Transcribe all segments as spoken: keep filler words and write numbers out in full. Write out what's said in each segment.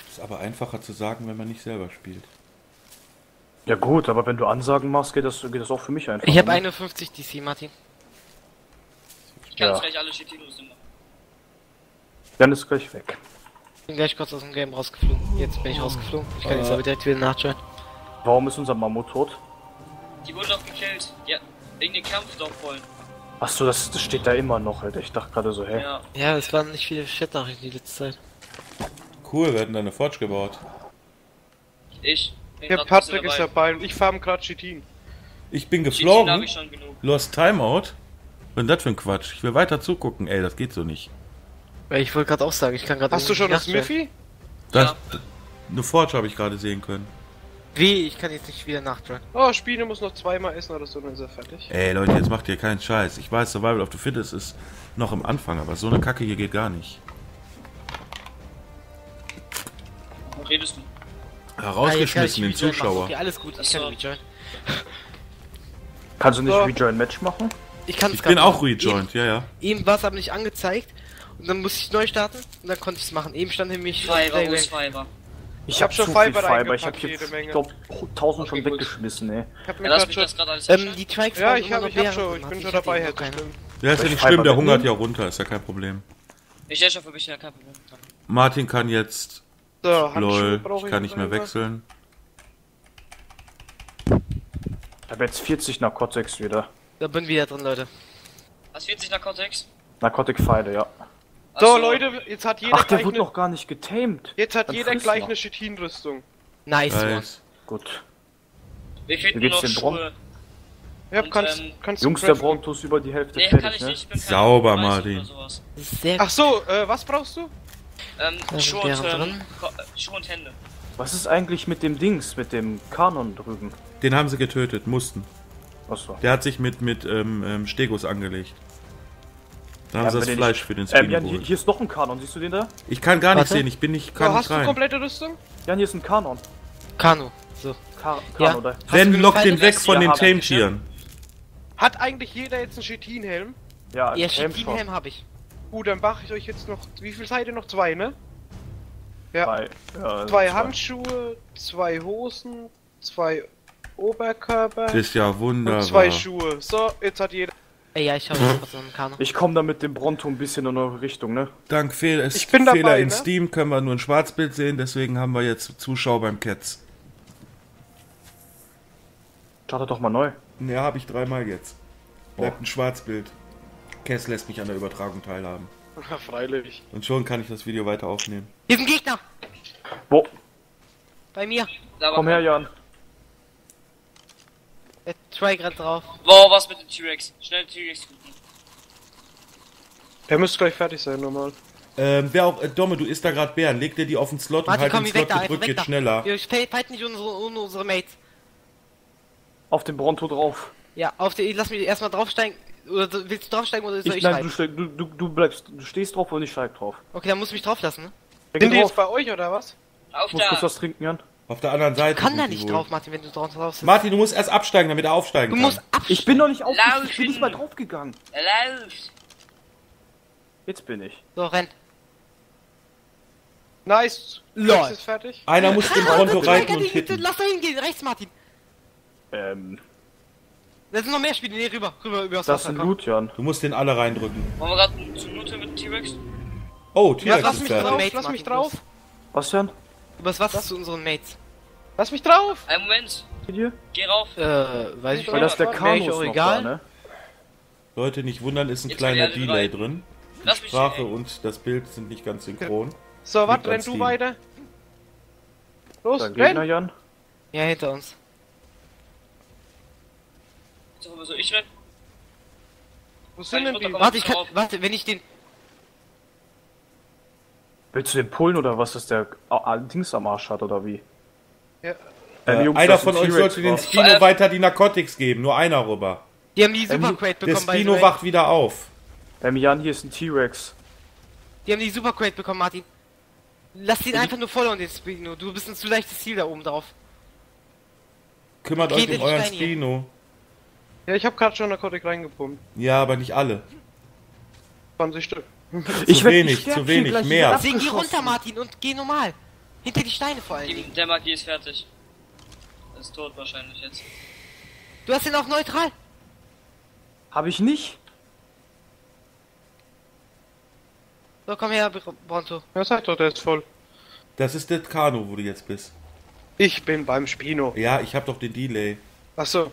Ist aber einfacher zu sagen, wenn man nicht selber spielt. Ja gut, aber wenn du Ansagen machst, geht das, geht das auch für mich einfach. Ich habe ne? einundfünfzig D C, Martin. Ich kann Ja. gleich alle Chitin-Rüstung machen. Jan ist gleich weg. Ich bin gleich kurz aus dem Game rausgeflogen. Jetzt bin ich rausgeflogen. Ich kann jetzt aber direkt wieder nachschauen. Warum ist unser Mammut tot? Die wurden doch gekillt. Ja, wegen den Kampf doch wollen. Achso, das, das steht da immer noch, Alter. Ich dachte gerade so, hä? Ja. Ja, es waren nicht viele Chat-Nachrichten die letzte Zeit. Cool, wir hatten da eine Forge gebaut. Ich. bin Der grad Patrick nicht ist so dabei und ich farm grad Chitin. Ich bin Chitin habe geflogen. ich schon genug. Lost Timeout. Was ist denn das für ein Quatsch? Ich will weiter zugucken. Ey, das geht so nicht. Weil ich wollte gerade auch sagen, ich kann gerade. Hast du schon das Smithy? Das, Ja. das, eine Forge habe ich gerade sehen können. Wie? Ich kann jetzt nicht wieder nachtragen. Oh, Spiele muss noch zweimal essen oder so, dann ist er fertig. Ey, Leute, jetzt macht ihr keinen Scheiß. Ich weiß, Survival of the Fittest ist noch im Anfang, aber so eine Kacke hier geht gar nicht. Was redest du? Herausgeschmissen, den Ah, jetzt kann ich Rejoin machen. Zuschauer. Okay, alles gut, ich kann Achso. rejoin. Kannst du nicht So. Rejoin Match machen? Ich kann Ich bin auch rejoined, ja, ja. Eben war es aber nicht angezeigt. Und dann musste ich neu starten und dann konnte ich es machen. Eben stand nämlich Fiverr, wo ist Fiverr? Ich hab schon zu viel Fiverr Fiber. Ich reingepackt, hab jetzt, jede Menge. ich glaub, tausend schon Okay, gut. weggeschmissen, ey. Ich hab Ja, mir lass grad mich schon... das gerade alles Ähm, herstellen. die Trikes Ja, waren ich immer hab, noch ich hab Bären schon, drin, ich Martin. bin schon hatte dabei, eben Herr noch keine. stimmt. Ja, ist ja Soll nicht ich schlimm, Fiber der hungert mitnehmen? ja runter, ist ja kein Problem. Ich stelle schon für mich ja kein Problem. Martin kann jetzt. So, Handschuhe Lol, brauche ich kann nicht mehr noch immer. wechseln. Ich hab jetzt vierzig Narcotics wieder. Da bin wieder drin, Leute. Hast vierzig Narcotics? Narcotic-Pfeile, ja. So, Achso. Leute, jetzt hat jeder Ach, der gleich wurde eine... noch gar nicht getamed. Jetzt hat Dann jeder friss gleich mal. eine Chitin-Rüstung. Nice one. Nice. Gut. Wir Wie finden geht's noch dem Bron? Schuhe. Ja, Und, kannst, ähm, kannst Jungs, du der craften. Bronto ist über die Hälfte Nee, kann fertig, ich ne? nicht. Ich bin kein Sauber, Weiß Martin. oder sowas. Das ist sehr Ach so, äh, was brauchst du? Ähm, sind Schuhe und, Bären ähm, drin. Ko- äh, Schuhe und Hände. Was ist eigentlich mit dem Dings, mit dem Kanon drüben? Den haben sie getötet, mussten. Achso. Der hat sich mit, mit ähm, ähm, Stegos angelegt. Da haben Ja, sie aber das den Fleisch nicht- für den Ähm, Spino Jan, hier, geholt. hier ist noch ein Kanon, siehst du den da? Ich kann gar nicht Warte. sehen, ich bin nicht, So, kann hast nicht du rein. komplette Rüstung? Jan, hier ist ein Kanon. Kano. So. Ka Ja. Kanon, da. Hast du Wenn, genug lock Pfeile? den weg von Ja, den hab ich. Tame-Tieren. Hat eigentlich jeder jetzt einen Chitin-Helm? Ja, Ja, Tame schon. Chitinhelm habe ich. Gut, dann mache ich euch jetzt noch... Wie viel seid ihr noch? Zwei, ne? Ja. Zwei, ja, Zwei Handschuhe, zwei Hosen, zwei Oberkörper Das ist ja und wunderbar. zwei Schuhe. So, jetzt hat jeder... Ey, ja, ich habe was so einen Kano. Ich komme da mit dem Bronto ein bisschen in eure Richtung, ne? Dank Fehl es Ich bin dabei, Fehler in ne? Steam können wir nur ein Schwarzbild sehen, deswegen haben wir jetzt Zuschauer beim Cats. Startet doch mal neu. Ja, habe ich dreimal jetzt. Bleibt ein Schwarzbild. Cass lässt mich an der Übertragung teilhaben. Ja, freilich. Und schon kann ich das Video weiter aufnehmen. Hier ist ein Gegner! Wo? Bei mir. Aber Komm her, Jan. Der Trike rennt drauf. Wow, was mit dem T-Rex? Schnell T-Rex finden. Der müsste gleich fertig sein, normal. Ähm, wer auch, äh, Domme, du isst da gerade Bären. Leg dir die auf den Slot Martin, und komm, halt wie den weg Slot da, einfach gedrückt, weg geht da. schneller. Wir fighten nicht unsere, unsere, unsere Mates. Auf den Bronto drauf. Ja, auf die, lass mich erstmal draufsteigen. Oder du- willst du draufsteigen oder soll ich, Ich, nein, du, reiten? steig, du, du, du bleibst, du stehst drauf und ich steig drauf. Okay, dann musst du mich drauf lassen, ne? Ja, Sind geh die drauf. jetzt bei euch oder was? Auf Ich muss kurz da! was trinken, Jan. Auf der anderen Seite. Kann da sind die nicht wohl. drauf, Martin, wenn du drauf drauf sitzt. Martin, du musst erst absteigen, damit er aufsteigen Du kann. musst absteigen. Ich bin noch nicht auf, Laufen. ich bin nicht mal draufgegangen. Er läuft! Jetzt bin ich. So, rennt. Nice. Lol. Rex ist fertig. Einer muss den Bronto reiten und hitten. Lass da hingehen, rechts, Martin. Ähm, Da sind noch mehr Spiele. Nee, rüber, rüber, übers das ist Wasser. ein komm. Loot, Jan. Du musst den alle reindrücken. Wollen wir gerade zum Looten mit dem T-Rex? Oh, Ja, T-Rex lass ist mich fertig. drauf, Mates, lass mich Martin, drauf. Was, Jan? Übers Wasser zu unseren Mates. Lass mich drauf. Einen Moment, Hier? geh rauf. Äh, weiß ich Weil das der Wäre Kano ich ist auch noch egal. da, ne? Leute, nicht wundern, ist ein Jetzt kleiner will ich alle Delay reiten. drin. Lass mich Sprache ey. und das Bild sind nicht ganz synchron. So, was, Liegt an renn du Steam. weiter. Los, Dein Gegner, renn. Jan. Ja, hinter uns. So, wo soll ich rennen? Wo sind denn die? Warte, ich kann, warte, wenn ich den, Willst du den pullen oder was, dass der ah, Dings am Arsch hat oder wie? Ja. Ähm, Äh, Jungs, einer das ist von ein euch T-Rex sollte den drauf. Spino Äh, weiter die Narcotics geben. Nur einer rüber. die haben die Ähm, Super Crate Der bekommen, by the Spino way. wacht wieder auf. Ähm, Jan, hier ist ein T-Rex. Die haben die Super Crate bekommen, Martin. Lass ihn einfach nur followen, den Spino. Du bist ein zu leichtes Ziel da oben drauf. Kümmert Geht euch in um die euren Steine hier. Spino. Ja, ich hab grad schon Narkotik reingepumpt. Ja, aber nicht alle. zwanzig Stück. Ich werd- wenig, werd zu hier wenig, gleich mehr. wieder Deswegen geh abgeschossen. runter, Martin, und geh normal. Hinter die Steine vor allen Die, Dingen. der Magie ist fertig. Ist tot wahrscheinlich jetzt. Du hast ihn auf neutral. Hab ich nicht? So, komm her, Br- Bronto. Ja, sag doch, der ist voll. Das ist der Kano, wo du jetzt bist. Ich bin beim Spino. Ja, ich hab doch den Delay. Achso,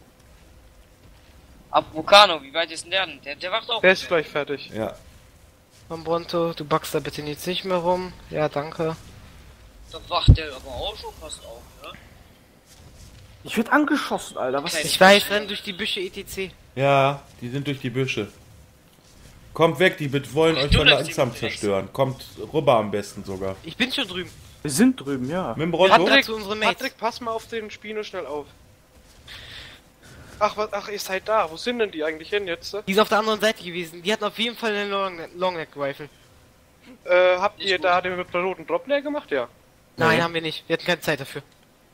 Ab Vulcano, wie weit ist denn der denn? Der, der wacht auch. der ist gleich fertig. Ja. Komm, Bronto, du backst da bitte jetzt nicht mehr rum. Ja, danke. Da wacht der aber auch schon fast auf, ne? Ich werd angeschossen, Alter. Was Okay. Ich weiß, renn durch die Büsche et cetera. Ja, die sind durch die Büsche. Kommt weg, die bet- wollen Ach, euch du von läufst langsam die- zerstören. Kommt rüber am besten sogar. Ich bin schon drüben. Wir sind drüben, ja. Mit dem Wir Bronto? hatten Patrick, zu unseren Mates. Patrick, pass mal auf den Spino schnell auf. Ach, was, ach, ihr seid da. Wo sind denn die eigentlich hin jetzt? Die ist auf der anderen Seite gewesen. Die hatten auf jeden Fall eine Long Longneck Rifle. Äh, habt Nicht ihr gut. da den mit der roten Drop leer gemacht? Ja. Nein, Nee. haben wir nicht. Wir hatten keine Zeit dafür.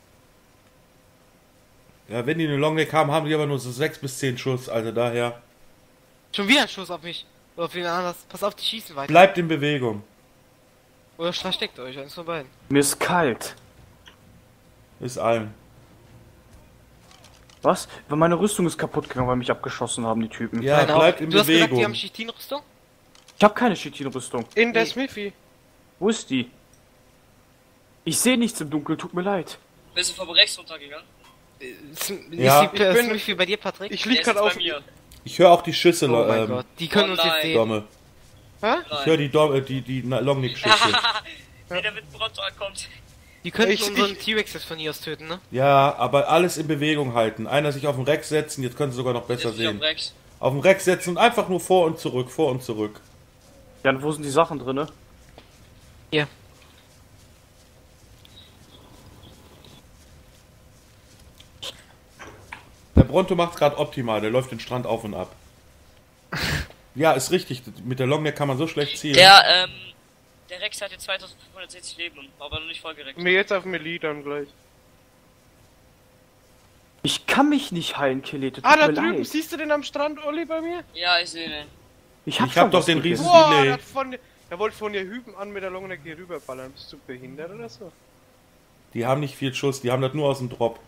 Ja, wenn die eine Longneck haben, haben die aber nur so sechs bis zehn Schuss, also daher. Schon wieder ein Schuss auf mich. Oder auf wen anders. Pass auf, die schießen weiter. Bleibt in Bewegung. Oder versteckt euch, eins von beiden. Mir ist kalt. Ist allen. Was? Weil meine Rüstung ist kaputt gegangen, weil mich abgeschossen haben, die Typen. Ja, Nein, auch- bleibt in du hast gesagt, die Bewegung. haben Chitin-Rüstung? Ich habe keine Chitin-Rüstung. In der Nee. Smithy. Wo ist die? Ich sehe nichts im Dunkeln, tut mir leid. Bist du vom Rechts runtergegangen? Ist, Ja. ist die Ich bin- Smithy bei dir, Patrick? Ich Der lieg ist grad jetzt auf. bei mir. Ich höre auch die Schüsse, Oh mein ähm, Gott, die können Oh uns jetzt nein. sehen. Domme. Hä? Ich höre die, Dom- äh, die, die na- Longneck-Schüsse. Wenn der mit Bronto ankommt. Die könnten Ich- unseren ich- T-Rexes von hier aus töten, ne? Ja, aber alles in Bewegung halten. Einer sich auf den Rex setzen, jetzt können sie sogar noch besser Jetzt nicht auf sehen. Rex. Auf den Rex setzen und einfach nur vor und zurück, vor und zurück. Jan, wo sind die Sachen drinne? Hier. Der Bronto macht gerade optimal, der läuft den Strand auf und ab. Ja, ist richtig. Mit der Longneck kann man so schlecht zielen. Der, ähm, der Rex hat jetzt zweitausendfünfhundertsechzig Leben, aber noch nicht vollgereckt. Mir jetzt auf Melee dann gleich. Ich kann mich nicht heilen, Kelete, tut Ah, da mir drüben. leid. Siehst du den am Strand, Olli, bei mir? Ja, ich sehe den. Ich hab, Ich hab schon doch was den gegessen. riesen- Boah, Delay. der, hat von, der wollte von dir hüben an mit der Longneck hier rüberballern. Bist du behindert oder so? Die haben nicht viel Schuss, die haben das nur aus dem Drop.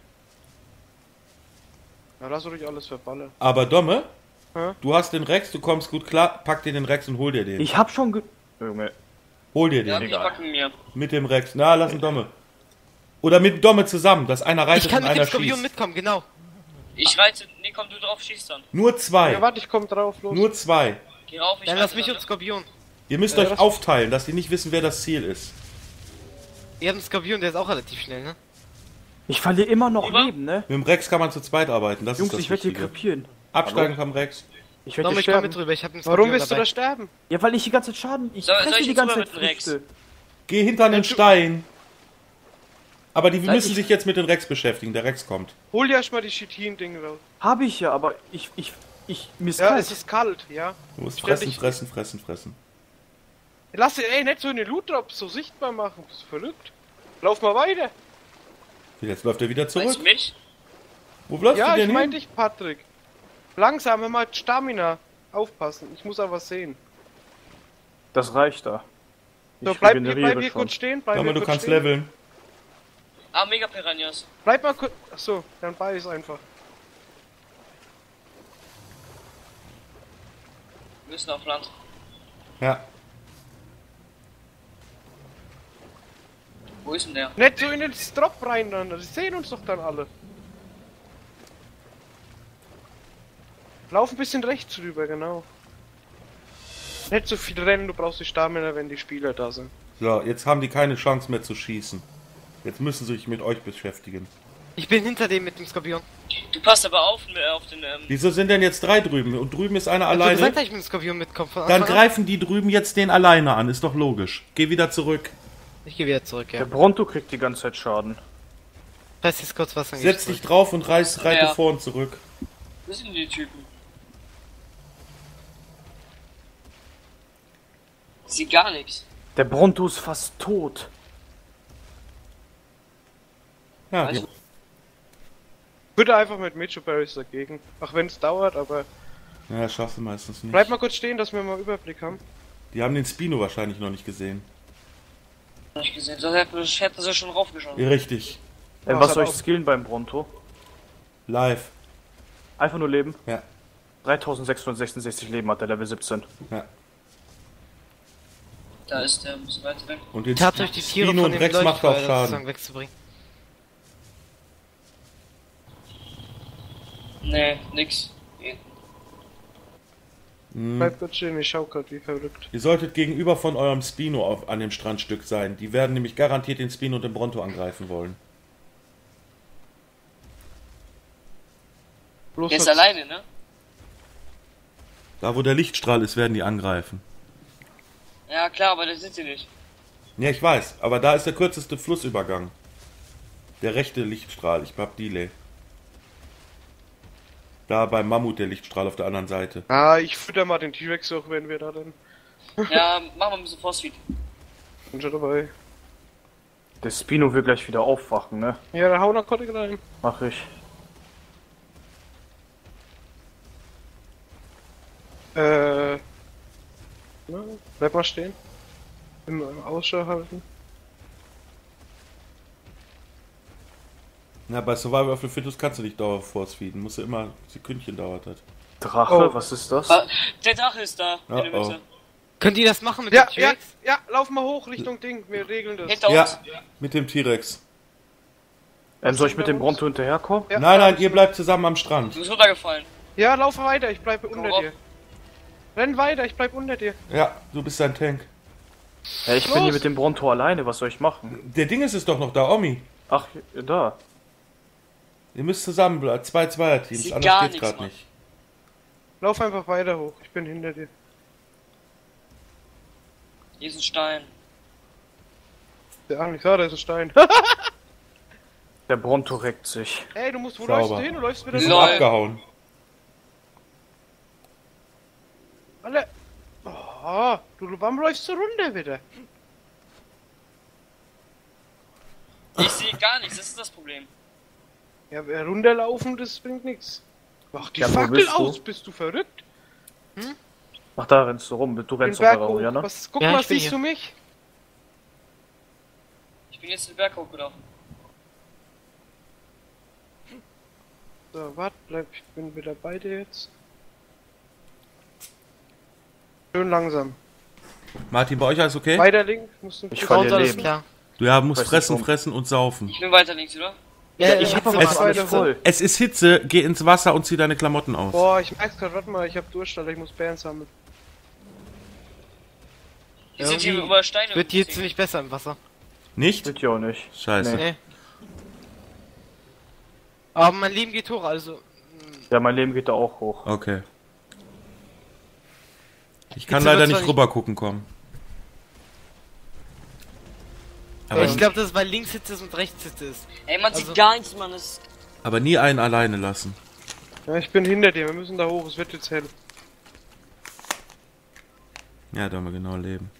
Na, lass ruhig alles verballern. Aber Domme, Hä? du hast den Rex, du kommst gut klar, pack dir den Rex und hol dir den. Ich hab schon ge... Junge. Hol dir Ja, den. ich packen mir. Mit dem Rex. Na, lass ihn Domme. Oder mit Domme zusammen, dass einer Ich reitet kann und mit dem einer Skorpion schießt. mitkommen, genau. Ich reite. Nee, komm du drauf, schießt dann. Nur Ja, zwei. warte, ich komm drauf, los. Nur zwei. Geh rauf, ich Dann reite lass mich dann, und Skorpion. Ihr müsst Ja, euch das- aufteilen, dass die nicht wissen, wer das Ziel ist. Ihr habt einen Skorpion, der ist auch relativ schnell, ne? Ich verliere immer noch Über? Leben, ne? Mit dem Rex kann man zu zweit arbeiten, das Jungs, ist das ich werde hier Wichtige. krepieren. Absteigen vom Rex. Ich werde Komm, hier ich komm sterben. mit drüber, ich hab einen Skorpion Warum willst du dabei. da sterben? Ja, weil ich die ganze Zeit Schaden... Ich Soll- soll fresse ich die jetzt ganze rüber Zeit mit dem Rex? Früchte. Geh hinter den Stein. Aber die Soll müssen ich- sich jetzt mit dem Rex beschäftigen, der Rex kommt. Hol dir erstmal die Chitin-Dinge raus. Habe ich ja, aber ich... ich... ich... Mir ist Ja, kalt. es ist kalt, ja. Du musst Stell fressen, dich- fressen, fressen, fressen. Lass dir, ey, nicht so eine Loot-Drops so sichtbar machen. Bist du verrückt? Lauf mal weiter. Jetzt läuft er wieder Meinst du zurück. mich? Wo läufst Ja, du ich denn mein hin? dich, Patrick. Langsam, hör mal Stamina. Aufpassen, ich muss aber sehen. Das reicht da. So, Ich bleib hier, regeneriere bleib hier schon. kurz stehen. Bleib Sag mal, hier du kurz kannst stehen. leveln. Ah, Mega Piranhas. Bleib mal kurz. Achso, dann beiß einfach. Wir müssen auf Land. Ja. Wo ist denn der? Nicht so in den Drop rein dann. Die sehen uns doch dann alle. Lauf ein bisschen rechts rüber, genau. Nicht so viel rennen, du brauchst die Stamina, wenn die Spieler da sind. So, jetzt haben die keine Chance mehr zu schießen. Jetzt müssen sie sich mit euch beschäftigen. Ich bin hinter dem mit dem Skorpion. Du passt aber auf, äh, auf den, ähm, Wieso sind denn jetzt drei drüben? Und drüben ist einer Ich hab gesagt, alleine? dass ich mit dem Skorpion mitkomme. Von Dann Anfang an. greifen die drüben jetzt den alleine an, ist doch logisch. Geh wieder zurück. Ich gehe wieder zurück, Der ja. Bronto kriegt die ganze Zeit Schaden. Reiß jetzt kurz was an. Setz dich drauf und reiß, reite Ja. vor und zurück. wo sind die Typen? Ich sehe gar nichts. Der Bronto ist fast tot. Ja, Also- die, Bitte einfach mit Mitchell Barrys dagegen. Auch wenn es dauert, aber. ja, schaffst du meistens nicht. Bleib mal kurz stehen, dass wir mal Überblick haben. Die haben den Spino wahrscheinlich noch nicht gesehen. Nicht gesehen. Das hätte, ich hätte sie schon raufgeschaut. Richtig. Ey, Was was hat soll ich auch- skillen beim Bronto? Live. Einfach nur Leben? Ja. dreitausendsechshundertsechsundsechzig Leben hat der, Level siebzehn. Ja. Da ist der, muss weiter weg. Und jetzt Tat euch die Tiere Spino von und dem Rex macht auch Leuchtfeuer Schaden. sozusagen wegzubringen. Nee, nix. Geht. Hm. Bleib kurz stehen, ich schau grad wie verrückt. Ihr solltet gegenüber von eurem Spino auf, an dem Strandstück sein. Die werden nämlich garantiert den Spino und den Bronto angreifen wollen. Bloß Der ist noch- alleine, ne? Da wo der Lichtstrahl ist, werden die angreifen. Ja, klar, aber da sind sie nicht. Ja, ich weiß, aber da ist der kürzeste Flussübergang. Der rechte Lichtstrahl, ich hab Delay. Da beim Mammut der Lichtstrahl auf der anderen Seite. Ah, ich fütter mal den T-Rex hoch, wenn wir da dann. Ja, machen wir ein bisschen Force-Feed. Bin schon dabei. Der Spino will gleich wieder aufwachen, ne? Ja, dann hau Narkotik rein. Mach ich. Äh. Na, bleib mal stehen. Im im Ausschau halten. Na, bei Survival of the Fittest kannst du nicht dauernd Force feeden. Musst du immer Sekündchen dauert das. Drache, Oh. was ist das? Ah, der Drache ist da, in der Oh, oh. Mitte. Könnt ihr das machen mit Ja, dem ja, T-Rex? ja, lauf mal hoch Richtung Ding. Wir regeln das. Hinter Ja, uns. mit dem T-Rex. Ähm, soll ich mit dem Bronto hinterherkommen? Ja, Nein, nein, ja, ihr bleibt zusammen am Strand. Du bist runtergefallen. Ja, lauf weiter, ich bleibe unter rauf. dir. Renn weiter, ich bleib unter dir. Ja, du bist ein Tank. Ja, ich bin Los! hier mit dem Bronto alleine, was soll ich machen? Der Ding ist es doch noch da, Omi. Ach, da. Ihr müsst zusammen bleiben. Zwei Zweierteams, Sieht anders gar geht's nichts, gerade Mann. nicht. Lauf einfach weiter hoch, ich bin hinter dir. Hier ist ein Stein. Ja, ich sah, da ist ein Stein. Der Bronto reckt sich. Ey, du musst, wo Sauber. läufst du hin? Du läufst wieder Die sind Lol. abgehauen. alle. Oh, du, warum läufst du runter wieder? Ich sehe gar nichts, das ist das Problem. Ja, wer runterlaufen, das bringt nichts. Mach die Ja, wo Fackel bist du? aus, bist du verrückt? Ach, da rennst du rum. Du Den rennst auf Berg der hoch. Raum, ja, ne? Was, guck Ja, mal, ich bin siehst hier. du mich? Ich bin jetzt den Berg hochgelaufen. So, warte, bleib, ich bin wieder bei dir jetzt. Schön langsam. Martin, bei euch alles okay? Weiter links, musst du Ich bisschen- verliere Auto, alles Leben. klar. Du ja, musst Weiß nicht, fressen, warum. fressen und saufen. Ich bin weiter links, oder? Ja, ich hab Hitze aber macht alles Hitze. voll. Es ist Hitze, geh ins Wasser und zieh deine Klamotten aus. Boah, ich merk's grad, warte mal, ich hab Durst, Alter, ich muss Bären sammeln. Wir sind hier Irgendwie über Steine. Wird die Hitze nicht besser im Wasser. Nicht? Wird ja auch nicht. Scheiße. Nee. Nee. Aber mein Leben geht hoch, also. Ja, mein Leben geht da auch hoch. Okay. Ich kann Hitze leider wird nicht zwar rüber gucken kommen. Aber Aber, ich glaube, das ist, weil links Hitze ist und rechts Hitze ist. Ey, man Also- sieht gar nichts, Mann. Das ist aber nie einen alleine lassen. Ja, ich bin hinter dir, wir müssen da hoch, es wird jetzt hell. Ja, da haben wir genau leben.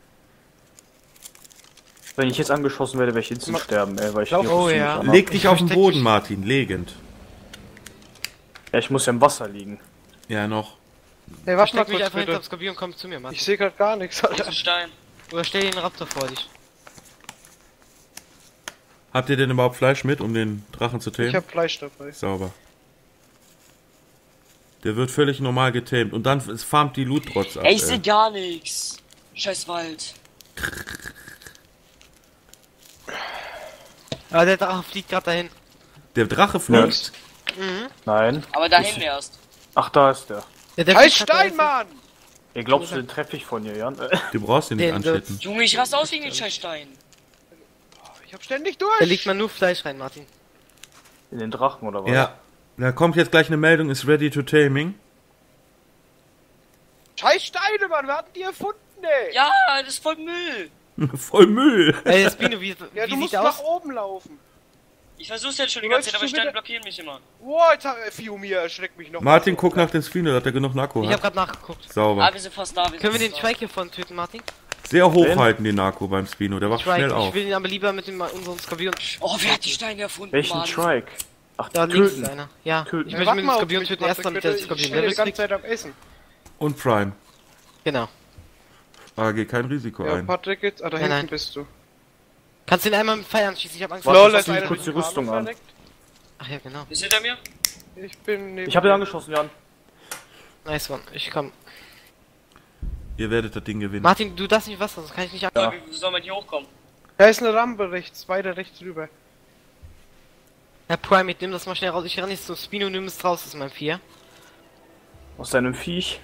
Wenn ich jetzt angeschossen werde, werde ich instant Ma- sterben, ey, weil ich Lauf- die Oh, Rüstung ja. nicht anhab. Leg dich Ich auf den versteck Boden, mich. Martin, legend. Ja, ich muss ja im Wasser liegen. Ja, noch. Hey, warte mal Steck mich kurz einfach hinterm bitte. Skorpion und komm zu mir, Mann. Ich seh grad gar nichts, hier ist Alter. ein Stein. Oder stell den Raptor vor dich. Habt ihr denn überhaupt Fleisch mit, um den Drachen zu Ich tamen? hab Fleisch dabei. Sauber. Der wird völlig normal getamed. Und dann es farmt die Loot trotz ab. Ey, ich ey. sehe gar nichts. Scheiß Wald. Ah, der Drache fliegt gerade dahin. Der Drache fliegt. Nein. Aber dahin erst. Ach, da ist der. Ja, der Halt fliegt grad Stein, dahin. Mann! Ey, glaubst du, den treffe ich von hier, Jan? Du brauchst ihn nicht Den anschütten. Junge, ich raste aus wegen den scheiß Stein. Ich hab ständig durch! Da legt man nur Fleisch rein, Martin. In den Drachen oder was? Ja. Da kommt jetzt gleich eine Meldung, ist ready to taming. Scheiß Steine, Mann, wir hatten die erfunden, ey! Ja, das ist voll Müll. Voll Müll. Ey, das Spino, wie, Ja, wie du musst sieht der nach aus? oben laufen. Ich versuch's jetzt schon die Du ganze Zeit, läufst aber schon Steine wieder- blockieren mich immer. Boah, jetzt hat äh, Fiumir erschreckt mich noch. Martin, guck nach dem Spino, dass er genug Narko Ich hab hat. grad nachgeguckt. Ah, Sauber. wir sind fast da. Wir Können wir sind den fast da. Trike hier vorne töten, Martin? Sehr hochhalten, die Narko beim Spino. Der wacht Trike, schnell ich auf. will ihn aber lieber mit dem, unseren Skorpion. Oh, wer hat die Steine erfunden, Welchen Mann? Trike? Ach, Da links ist töten. einer. Ja, Töten. ich Ja, möchte warte mit dem mal auf Skorpion mich, töten, Patrick, erst damit bitte. der Ich Skorpion stehe die Level ganze kriegt. Zeit am Essen. Und Prime. Genau. Aber geh kein Risiko Ja, ein. Patrick, jetzt. Ah, da Nein, hinten nein. bist du. Kannst du den einmal mit Pfeil anschießen? Ich hab Angst. Warte, Lol, lass da ist mich einer kurz die durch Rüstung Kabel an. verreckt. Ach ja, genau. Ist hinter mir? Ich bin neben Ich habe ihn dir. angeschossen, Jan. Nice one. Ich komm. Ihr werdet das Ding gewinnen. Martin, du darfst nicht Wasser, sonst kann ich nicht ab. Ja. Wie soll man hier hochkommen? Da ist eine Rampe rechts, weiter rechts rüber. Herr Primate, nimm das mal schnell raus. Ich renne jetzt zum Spino, nimm es raus, das ist mein Vier. Aus seinem Viech.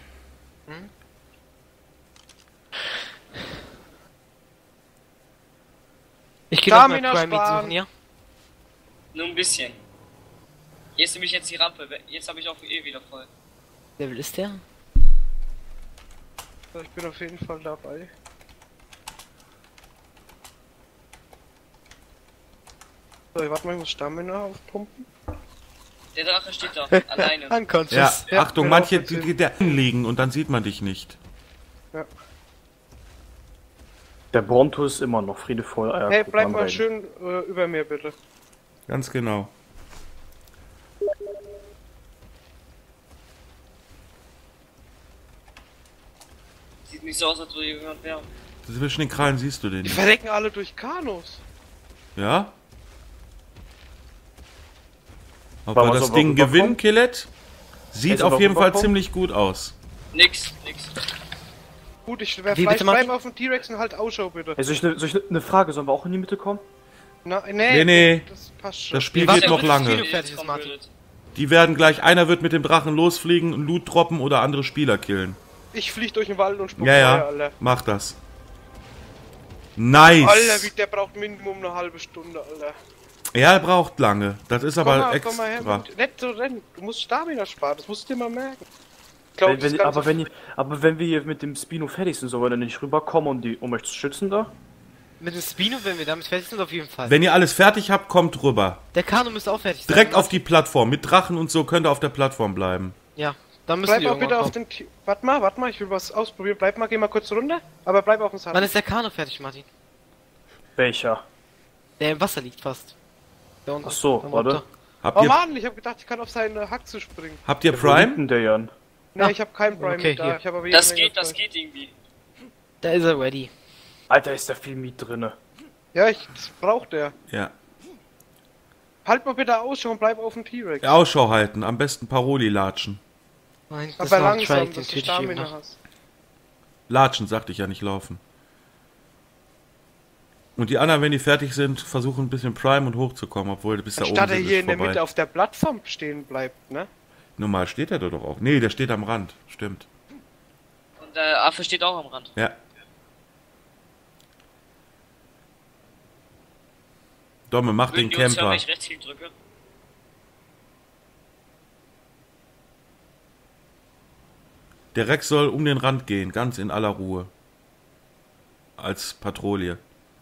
Ich geh noch mal Stamina Primate sparen. suchen, ja? Nur ein bisschen. Hier ist nämlich jetzt die Rampe. Jetzt habe ich auch eh wieder voll. Level ist der? So, ich bin auf jeden Fall dabei. So, ich warte mal, ich muss Stamina aufpumpen. Der Drache steht da, alleine. Ja, Unconscious. Ja, Achtung, bin manche auch mit die, die da liegen und dann sieht man dich nicht. Ja. Der Bronto ist immer noch friedevoll. Ah, ja, Hey, guck bleib an mal beiden. schön äh, über mir, bitte. Ganz genau. Sieht nicht so aus, als würde jemand wäre. Zwischen den Krallen siehst du den Die nicht. verrecken alle durch Kanus. Ja? Ob Wollen wir wir das so Ding rüberkommen? gewinnen, Killet? Sieht Jetzt auf aber jeden Fall rüberkommen? ziemlich gut aus. Nix, nix. Gut, ich wär Wie vielleicht bitte, Martin? bleib auf dem T-Rex und halt Ausschau, bitte. Hey, soll ich eine ne, ne Frage? Sollen wir auch in die Mitte kommen? Na, nee, Nee, nee. das passt schon. Das Spiel Wie war's geht denn noch mit dem lange. Spiel? fertig ist, Martin. Die werden gleich, einer wird mit dem Drachen losfliegen, Loot droppen oder andere Spieler killen. Ich flieg durch den Wald und spuck Ja, Feuer, ja, Alter. mach das. Nice! Alter, wie der braucht Minimum eine halbe Stunde, Alter. Ja, er braucht lange. Das ist Komm aber mal, komm mal her, extra. mit, nicht so rennen. Du musst Stamina sparen, das musst du dir mal merken. Ich glaub, Wenn, das wenn, Ganze- aber, wenn, ihr- aber wenn wir hier mit dem Spino fertig sind, sollen wir dann nicht rüberkommen, um, die, um euch zu schützen da? Mit dem Spino, wenn wir damit fertig sind, auf jeden Fall. Wenn ihr alles fertig habt, kommt rüber. Der Kano müsste auch fertig sein. Direkt ne? auf die Plattform. Mit Drachen und so könnt ihr auf der Plattform bleiben. Ja, dann müssen Bleib wir mal bitte irgendwann auf kommen. dem T- Warte mal, warte mal, ich will was ausprobieren. Bleib mal, geh mal kurz runter, aber bleib auf dem Sand. Wann ist der Kano fertig, Martin? Welcher? Der im Wasser liegt fast. Da unten. Ach so, Da warte. runter. Habt Oh ihr, Mann, ich hab gedacht, ich kann auf seine Hack zu springen. habt ihr Ja, wo liegt Prime? denn der Jan? Ne, Ah, ich hab keinen Prime okay, mit da. hier. Ich hab aber jede Das Menge geht, das Prime. geht irgendwie. Da ist er ready. Alter, ist da viel Miet drinne. Ja, ich, das braucht der. Ja. Halt mal bitte Ausschau und bleib auf dem T-Rex. Ausschau halten. Am besten Paroli latschen. Nein, das Aber war ein langsam, Trike, den dass du töte ich eben Stamina noch. hast. Latschen, sagte ich ja, nicht laufen. Und die anderen, wenn die fertig sind, versuchen ein bisschen Prime und hochzukommen, obwohl bis da oben Anstatt er sind, hier ist in der vorbei. Mitte auf der Plattform stehen bleibt, ne? Normal steht er da doch auch. Nee, der steht am Rand. Stimmt. Und der Affe steht auch am Rand. Ja. Domme, mach den Würden die uns hören, Camper. wenn ich rechts klick drücke? Der Rex soll um den Rand gehen, ganz in aller Ruhe. Als Patrouille.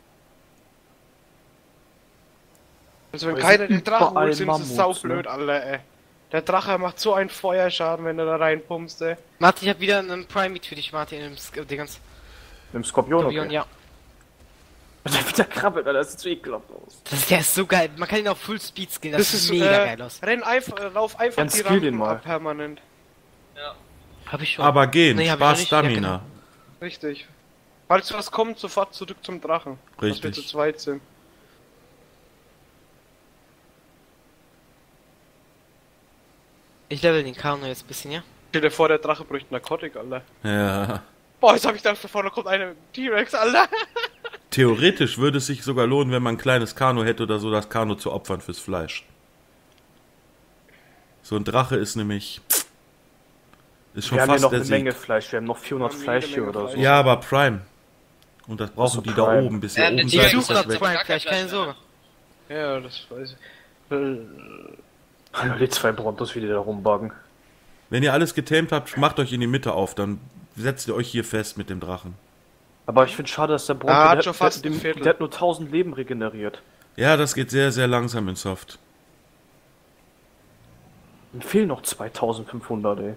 Also wenn Aber keiner es den sind Drachen überall holt, sind sie Mammuts, saublöd, Alter, ey. Der Drache macht so einen Feuerschaden, wenn du da reinpumpst, ey. Martin, ich hab wieder einen Prime-Meet für dich, Martin, im Sk Dingens. Mit dem Skorpion, Skorpion, okay. ja. Der wieder krabbelt, Alter, das sieht so ekelhaft aus. Das, der ist so geil. Man kann ihn auf Full Speed skillen. Das, Das sieht ist, mega äh, geil aus. renn einfach, äh, lauf einfach Dann die skill den Rampen mal. ab, permanent. Ja. Hab ich schon. Aber gehen, Nee, hab ich Spaß noch nicht. Ja, Stamina. genau. Richtig. Falls was kommt, sofort zurück zum Drachen. Dass wir Richtig. zu zweit sind. Ich level den Kano jetzt ein bisschen, ja? Stell dir vor, der Drache bräuchte Narkotik, Alter. Ja. Boah, jetzt hab ich da vorne kommt einer mit dem T-Rex, Alter. Theoretisch würde es sich sogar lohnen, wenn man ein kleines Kanu hätte oder so, das Kanu zu opfern fürs Fleisch. So ein Drache ist nämlich... Ist schon Wir haben hier fast noch der eine Sieg. Menge Fleisch, wir haben noch vierhundert Wir haben Fleisch jede hier Menge oder so. Fleisch. Ja, aber Prime. Und das brauchen Also die da Prime. oben, bis ihr Ja, oben der Ich seid, T-Rex ist suche das grad weg. Prime, Gar kein vielleicht, keine Fleisch Sorge. Ja, das weiß ich. Hallo, die zwei Brontos, wie die da rumbuggen. Wenn ihr alles getamed habt, macht euch in die Mitte auf, dann setzt ihr euch hier fest mit dem Drachen. Aber ich finde schade, dass der Bronto, Ah, hat der, schon fast der, ein dem, Viertel. der hat nur tausend Leben regeneriert. Ja, das geht sehr, sehr langsam in Soft. Ihm fehlen noch zweitausendfünfhundert, ey.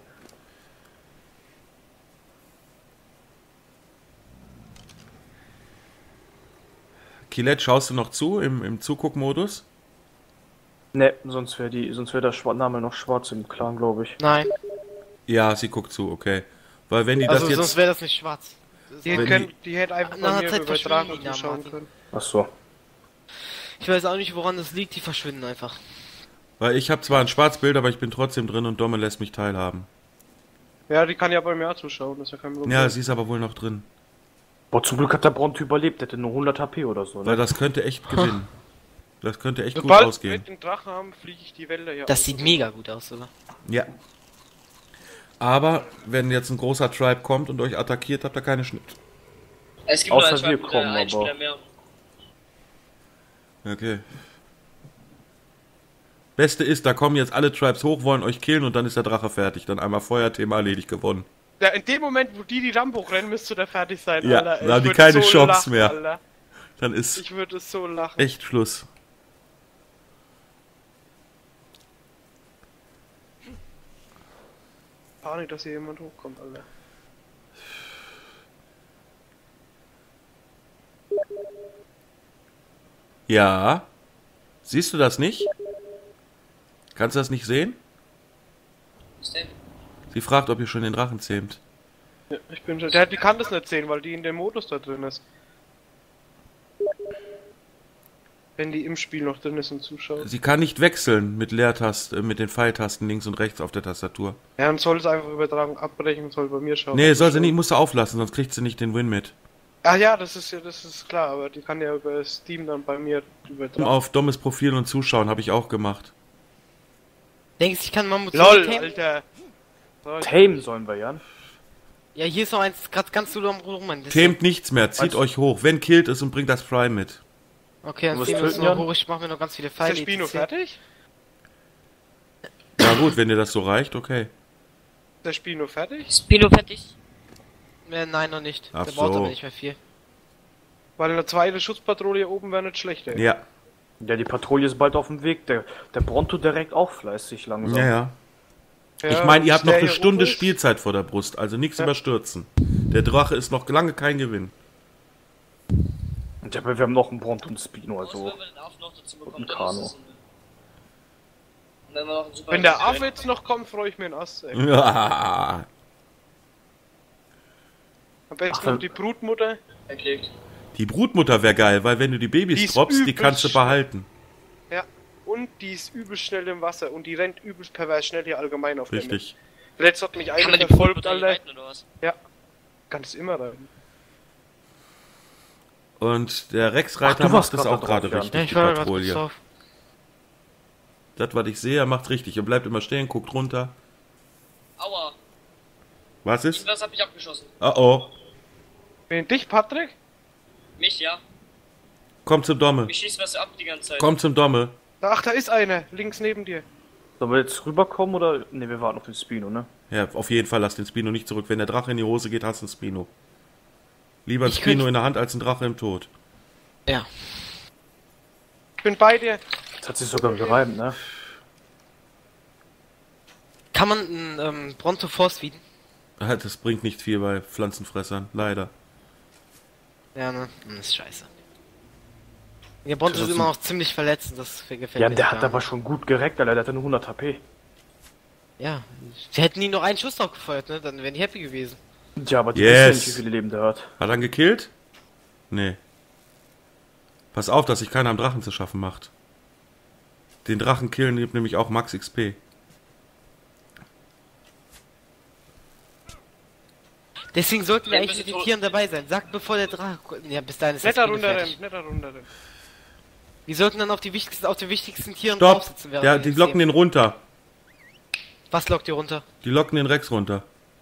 Killet, schaust du noch zu im, im Zuguckmodus? Ne, sonst wäre die, sonst wäre der Schwa- Name noch schwarz im Clan, glaube ich. Nein. Ja, sie guckt zu, okay. Weil wenn die Also das sonst jetzt... wäre das nicht schwarz. Das ist Die, Wenn können, die- die hätte einfach Nach bei einer mir Zeit über verschwinden Drachen die da, zuschauen Martin. können. Ach so. Ich weiß auch nicht, woran das liegt, die verschwinden einfach. Weil ich habe zwar ein Schwarzbild, aber ich bin trotzdem drin und Domme lässt mich teilhaben. Ja, die kann ja bei mir auch zuschauen, das ist ja kein Problem. Ja, sie ist aber wohl noch drin. Boah, zum Glück hat der Bronto überlebt, der hätte nur hundert H P oder so, Weil ne? das könnte echt gewinnen. Das könnte echt gut Sobald wir ausgehen. den Drachen haben, fliege ich die Wälder hier Das aus. sieht mega gut aus, oder? Ja. Aber wenn jetzt ein großer Tribe kommt und euch attackiert, habt ihr keine Schnitt. Es gibt Außer nur wir einen kommen, einen aber- Spieler mehr. Okay. Beste ist, da kommen jetzt alle Tribes hoch, wollen euch killen und dann ist der Drache fertig. Dann einmal Feuerthema erledigt, gewonnen. Ja, in dem Moment, wo die die Rampe hochrennen, müsste der fertig sein, Ja, Alter. da haben Ich die würd keine so Chance lachen, mehr. Alter. Dann ist Ich würde so lachen. echt Schluss. Panik, dass hier jemand hochkommt, Alter. Ja. Siehst du das nicht? Kannst du das nicht sehen? Was denn? Sie fragt, ob ihr schon den Drachen zähmt. Ja, ich bin schon. Der, die kann das nicht sehen, weil die in dem Modus da drin ist. Wenn die im Spiel noch drin ist und zuschaut. Sie kann nicht wechseln mit Leertasten, mit den Pfeiltasten links und rechts auf der Tastatur. Ja, und soll es einfach übertragen abbrechen und soll bei mir schauen. Nee, soll sie nicht, musst du auflassen, sonst kriegt sie nicht den Win mit. Ach ja, das ist ja, das ist klar, aber die kann ja über Steam dann bei mir übertragen. Auf dummes Profil und zuschauen, habe ich auch gemacht. Denkst du, ich kann Mammut LOL, tamen? Alter. So, ich- Tame sollen wir, Jan. Ja, hier ist noch eins, gerade ganz du am rum, Mann. Das- Themt nichts mehr, zieht Also- euch hoch. Wenn killt es und bringt das Prime mit. Okay, dann Du musst ziehen wir uns töten, noch Jan? hoch, ich mach mir noch ganz viele Ist der Pfeile. Spino et cetera. fertig? Na gut, wenn dir das so reicht, okay. Ist der Spino fertig? Spino fertig? Äh, nein, noch nicht. Ach Der braucht so. aber nicht mehr viel. Weil eine zweite Schutzpatrouille hier oben wäre nicht schlecht, ey. Ja, Ja, die Patrouille ist bald auf dem Weg. Der, der Bronto direkt auch fleißig langsam. ja, ja. Ja, Ich meine, ihr habt bis noch der eine hier Stunde oben ist- Spielzeit vor der Brust, also nichts Ja. überstürzen. Der Drache ist noch lange kein Gewinn. Und ja, aber wir haben noch einen Bronto und einen Spino, Also, also. wenn wir den Affen noch dazu bekommen, Und dann Kano. ist es ein- Und wenn wir noch einen super Wenn der Rekord Affe jetzt noch kommt, freue ich mir einen Ast, ey. Ja. Am besten Ach, noch die Brutmutter. erklickt. Die Brutmutter wäre geil, weil wenn du die Babys Die ist droppst, die übelst kannst du schnell. behalten. Ja. Und die ist übelst schnell im Wasser und die rennt übelst pervers schnell hier allgemein auf der Richtig. Map. Letzt hat mich Kann einer man die verfolgt, Brutmutter nicht Alter. reiten, oder was? Kann es immer rein. Und der Ach, Rex-Reiter du warst macht es grad auch da gerade drauf, Jan. richtig, Ja, die ich war gerade kurz Patrouille. drauf. Das, was ich sehe, er macht richtig. Er bleibt immer stehen, guckt runter. Aua, Was ist? irgendwas hat mich abgeschossen. Oh oh. Wen, dich, Patrick? Mich, ja. Komm zum Domme. Mich schießt was ab die ganze Zeit. Komm zum Domme. Ach, da ist einer, links neben dir. Sollen wir jetzt rüberkommen oder. Ne, wir warten auf den Spino, ne? Ja, auf jeden Fall lass den Spino nicht zurück. Wenn der Drache in die Hose geht, hast du einen Spino. Lieber ein Ich Spino könnt- in der Hand als ein Drache im Tod. Ja. Ich bin bei dir. Jetzt hat sich sogar gereimt, ne? Kann man einen ähm, Bronto Force feeden? Ah, Das bringt nicht viel bei Pflanzenfressern, leider. Ja, ne? Hm, ist scheiße. Der Bronto Das ist ist immer ein- noch ziemlich verletzt und das gefällt Ja, mir der nicht hat gar aber schon gut gereckt, Alter. Der hatte nur hundert H P. nicht. Ja. Sie hätten ihn noch einen Schuss drauf gefeuert, ne? Dann wären die happy gewesen. Ja, aber die Yes. wissen ja nicht, wie viele Leben der hat. Hat er ihn gekillt? Nee. Pass auf, dass sich keiner am Drachen zu schaffen macht. Den Drachen killen gibt nämlich auch Max X P. Deswegen sollten wir Ja, eigentlich müssen mit den so- Tieren dabei sein. Sagt bevor der Drache. Ja, bis dahin ist das Netter Spiel fertig. runterrennen, netter runterrennen. Wir sollten dann auf die wichtigsten, auf den wichtigsten Tieren Stopp! draufsitzen. während Ja, wir die uns locken sehen. den runter. Was lockt ihr runter? Die locken den Rex runter.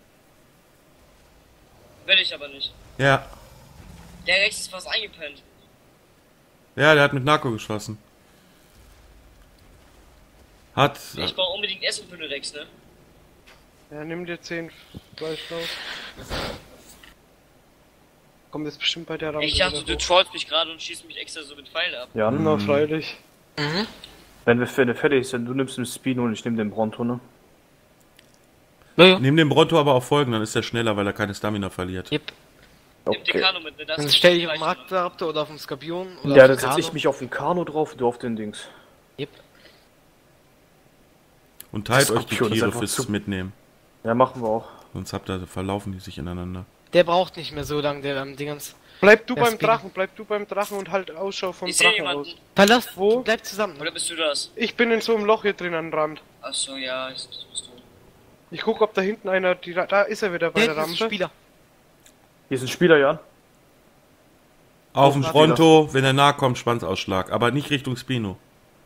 Will ich aber nicht. Ja. Der rechts ist fast eingepennt. Ja, der hat mit Narco geschossen. Hat. Ich brauche unbedingt Essen für den Rex, ne? Ja, nimm dir zehn Fleisch raus. Kommt jetzt bestimmt bei der Rampe. Ich dachte, du wieder hoch. trollst mich gerade und schießt mich extra so mit Pfeilen ab. Ja, Na, freilich. Mhm. wenn wir wenn wir fertig sind, du nimmst den Spino und ich nehme den Bronto, ne? Naja. Nimm den Bronto aber auf Folgen, dann ist er schneller, weil er keine Stamina verliert. Yep. Nimm den Kano mit, ne? Das Dann ist stell dich auf gleich den Marktraptor oder auf den Skorpion. Oder Ja, auf dann den setze ich Kano. mich auf den Kano drauf, du auf den Dings. Yep. Und teilt euch die Skorpion ist Tiere einfach fürs zu- Mitnehmen. Ja, machen wir auch. Sonst habt ihr, verlaufen die sich ineinander. Der braucht nicht mehr so lange, der am Dingens. Bleib du Der beim Spinner. Drachen, bleib du beim Drachen und halt Ausschau vom Ich sehe Drachen aus. jemanden. Verlass, Wo? bleib zusammen. Oder bist du das? Ich bin in so einem Loch hier drin am Rand. Achso, ja, ich, das bist du. Ich guck, ob da hinten einer, die, da ist er wieder bei Hinten der ist ein Rampe. Spieler. Hier ist ein Spieler, Jan. Auf dem Auf Fronto, wenn er nahe kommt, Schwanzausschlag. Aber nicht Richtung Spino.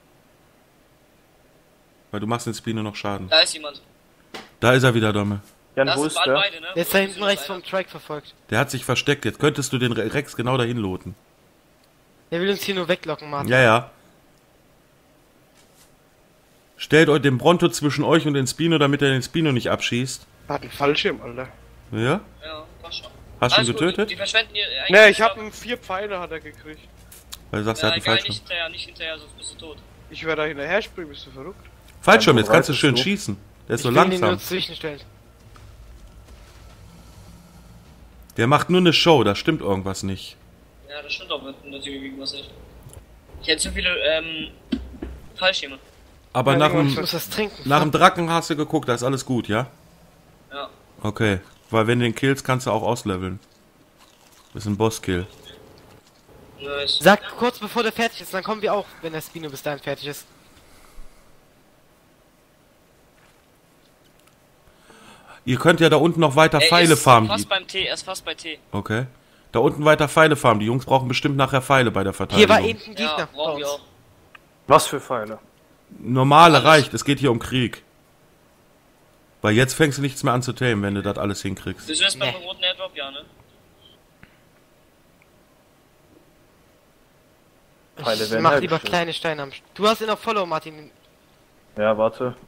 Weil du machst den Spino noch Schaden. Da ist jemand. Da ist er wieder, Domme. Jan, Das wo sind ist alle der? beide, ne? Der ist da hinten rechts vom Track verfolgt. Der hat sich versteckt. Jetzt könntest du den Re- Rex genau dahin loten. Der will uns hier nur weglocken, Martin. Ja, ja. Stellt euch den Bronto zwischen euch und den Spino, damit er den Spino nicht abschießt. Hat einen Fallschirm, Alter. Ja? Ja, passt schon. Hast du ihn Alles gut, getötet? Die verschwenden ihr eigentlich. Ne, ich hab ihn vier Pfeile hat er gekriegt. Weil du sagst, Ja, er hat einen egal, Fallschirm. nicht hinterher, nicht hinterher, sonst bist du tot. Ich werde da hinterher springen, bist du verrückt? Fallschirm, Ja, jetzt kannst du bereit schön bist du. schießen. Der ist Ich so will ihn nur langsam. zwischenstellen. Der macht nur eine Show, da stimmt irgendwas nicht. Ja, das stimmt auch natürlich irgendwas nicht. Ich hätte zu viele, ähm, Fallschirme. Aber Ja, nach irgendwas Ich dem, muss das trinken. nach dem Drachen hast du geguckt, da ist alles gut, ja? Ja. Okay. Weil wenn du den killst, kannst du auch ausleveln. Das ist ein Bosskill. Nice. Sag kurz bevor der fertig ist, dann kommen wir auch, wenn der Spino bis dahin fertig ist. Ihr könnt ja da unten noch weiter Er Pfeile ist farmen. fast Die, beim T, er ist fast bei T. okay. Da unten weiter Pfeile farmen. Die Jungs brauchen bestimmt nachher Pfeile bei der Hier Verteidigung. war eben ein Gegner Ja, bei brauchen wir uns. auch. Was für Pfeile? Normale Alles. reicht, es geht hier um Krieg. Weil jetzt fängst du nichts mehr an zu tamen, wenn du das alles hinkriegst. Bist du jetzt beim Nee. roten Airdrop? Ja, ne? Pfeile Ich werden mach lieber hergestellt. kleine Steine am St Du hast ihn auf Follow, Martin. Ja, warte.